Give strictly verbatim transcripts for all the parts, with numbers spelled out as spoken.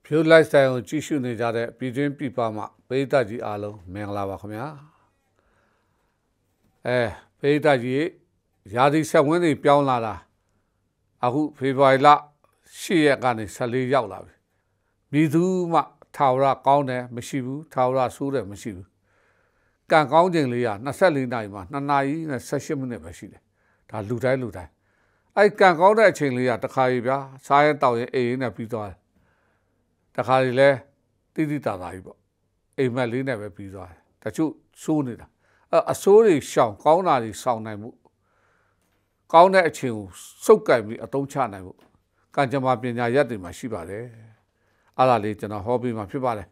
Few lifestyle tissueနေကြတဲ့ပြည်တွင်းပြည်ပမှာပရိသတ်ကြီးအားလုံးမင်္ဂလာပါခင်ဗျာအဲပရိသတ်ကြီးရာသီဆက်ဝန်းတွေပြောင်းလာတာအခုဖေဖော်ဝါရီလ၈ရက်ကနေ၁၄ရောက်လာပြီပြည်သူမှထာဝရကောင်းတယ်မရှိဘူးထာဝရဆိုးတယ်မရှိဘူးကံကောင်းခြင်းလေးက၂၄နာရီမှာ၂နာရီနဲ့၁၈မိနစ်ပဲရှိတယ်ဒါလူတိုင်းလူတိုင်းအဲ့ကံကောင်းတဲ့အချိန်လေးကတခါကြီးဗျာစားရင်တောက်ရင်အေးရင်နဲ့ပြီးသွားတယ်တခါကြီးလဲတိတိတာတာကြီးပေါ့အိမ်မက်လေးနဲ့ပဲပြီးသွားတယ်တချို့ဆိုးနေတာအဲအဆိုးတွေရှောင်ကောင်းတာတွေစောင့်နိုင်မှုကောင်းတဲ့အချိန်ကိုစုပ်ကိုင်ပြီးအသုံးချနိုင်မှုကံကြမ္မာပညာရက်တွေမှာရှိပါတယ်အဲ့ဒါလေးကျွန်တော်ဟောပြီးမှဖြစ်ပါတယ်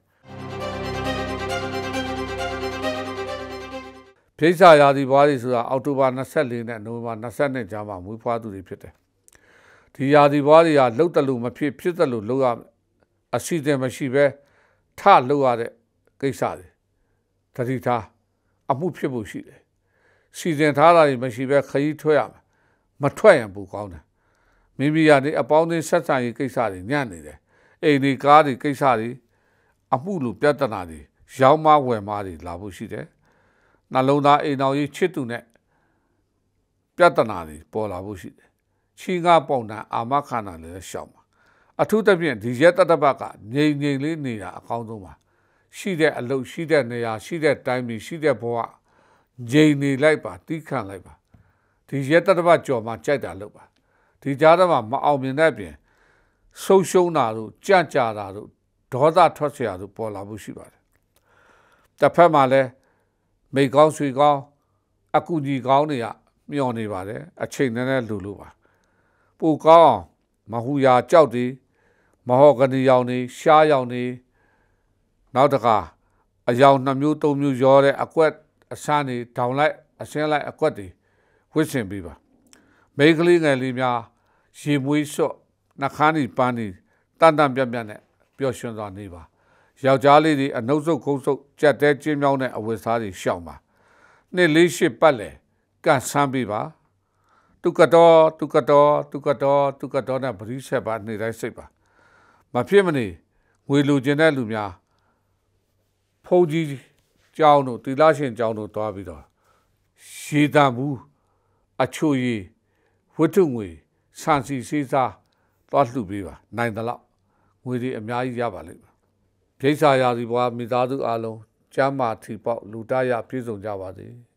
ဖိစာရာသီဘွားတွေဆိုတာအောက်တိုဘာ၂၄နဲ့နိုဝင်ဘာ၂၂ကြားမှာမွေးဖွားသူတွေဖြစ်တယ်ဒီရာသီဘွားတွေကလှုပ်တယ်လို့မဖြစ်ဖြစ်တယ်လို့လှုပ်ရအစီအစဉ်မရှိပဲထလှုပ်ရတဲ့ကိစ္စတွေတတိထားအမှုဖြစ်ဖို့ရှိတယ်စီစဉ်ထားတာတွေမရှိပဲခရီးထွက်ရမယ်မထွက်ရင်ပိုကောင်းတယ်မိမိကနေအပေါင်းအသင်းဆက်ဆံရေးကိစ္စတွေညံ့နေတယ်အိမ်ဒီကားတွေကိစ္စတွေအမှုလိုပြဿနာတွေရောင်းမဝယ်မတွေလာဖို့ရှိတယ်နှလုံးသားအိမ်တော်ကြီးချစ်သူနဲ့ပြဿနာတွေပေါ်လာဖို့ရှိတယ်ချီငါပေါင်တန်အာမခန္ဓာလည်းရှောင်ပါအထူးသဖြင့်ဒီရက်တတပတ်ကငြိမ်ငြိမ်လေးနေတာအကောင်းဆုံးပါရှိတဲ့အလုပ်ရှိတဲ့နေရာရှိတဲ့တိုင်းပြည်ရှိတဲ့ဘဝငြိမ်နေလိုက်ပါတီးခံလိုက်ပါဒီရက်တတပတ်ကြော်မှကြိုက်တာလုပ်ပါဒီကြားထဲမှာမအောင်မြင်တဲ့ပြင်ဆုံးရှုံးတာတို့ကြံ့ကြာတာတို့ဒေါသထွက်เสียတို့ပေါ်လာဖို့ရှိပါတယ်တစ်ဖက်မှာလည်းမိကောင်းဆွေကောင်းအကူကြီးကောင်းတွေကမျောနေပါတယ်အချိန်နဲ့လည်းလူလို့ပါပူကောင်းမဟူရာကြောက်တွေမဟောကနီရောင်တွေရှားရောင်တွေနောက်တခါအယောင်နှမျိုးသုံးမျိုးရောတဲ့အကွက်အဆန်းတွေဒေါင်လိုက်အစင်းလိုက်အကွက်တွေဝစ်ဆင်ပေးပါမိန်းကလေးငယ်လေးများရေမွေးစော့နှခမ်းတွေပန်းတွေတန်တန်ပြတ်ပြတ်နဲ့ပျော်ရွှင်စွာနေပါယောက်ျားလေးတွေအနှုတ်ဆုပ်ခုံးဆုပ်ကြက်တဲကျင်းမြောင်းတဲ့အဝတ်စားတွေရှောင်ပါနှစ်လေးရှစ်ပတ်လေကန့်ဆန်းပေးပါတုကတော်တုကတော်တုကတော်တုကတော်နဲ့ပရိဆက်ပါနေတိုင်းစိတ်ပါမဖြစ်မနေငွေလူကျင်တဲ့လူများဖုန်ကြီးကျောင်းတို့တီလာရှင်ကျောင်းတို့တွားပြီးတော့ရှည်တံဘူးအချိုရည်ဝတ္ထုငွေဆန်စီစေးစားတွားလှူပေးပါနိုင်တယ်လို့ငွေတွေအများကြီးရပါလိမ့်မယ်ဖိစာရာသီဘွားမိသားစုအားလုံးကျမ်းမာထီပေါက်လူတရပြည့်စုံကြပါစေ